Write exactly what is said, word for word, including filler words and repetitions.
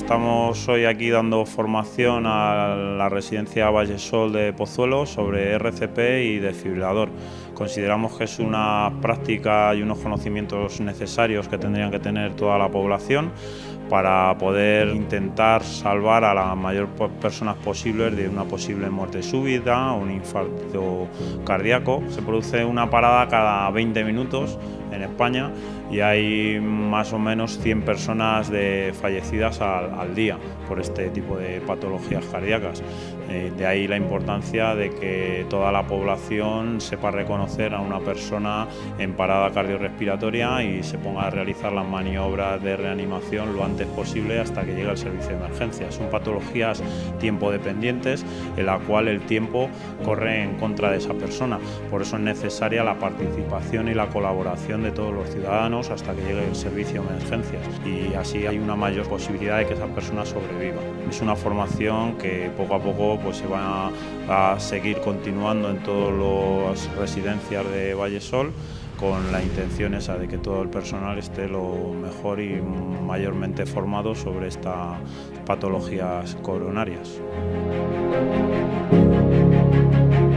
Estamos hoy aquí dando formación a la residencia Vallesol de Pozuelo sobre R C P y desfibrilador. Consideramos que es una práctica y unos conocimientos necesarios que tendrían que tener toda la población para poder intentar salvar a la mayor personas posibles de una posible muerte súbita o un infarto cardíaco. Se produce una parada cada veinte minutos en España y hay más o menos cien personas de fallecidas al, al día por este tipo de patologías cardíacas. Eh, de ahí la importancia de que toda la población sepa reconocer a una persona en parada cardiorrespiratoria y se ponga a realizar las maniobras de reanimación lo antes posible hasta que llegue el servicio de emergencias. Son patologías tiempo dependientes en la cual el tiempo corre en contra de esa persona. Por eso es necesaria la participación y la colaboración de todos los ciudadanos hasta que llegue el servicio de emergencias y así hay una mayor posibilidad de que esas personas sobrevivan. Es una formación que poco a poco pues, se va a, a seguir continuando en todas las residencias de Vallesol con la intención esa de que todo el personal esté lo mejor y mayormente formado sobre estas patologías coronarias.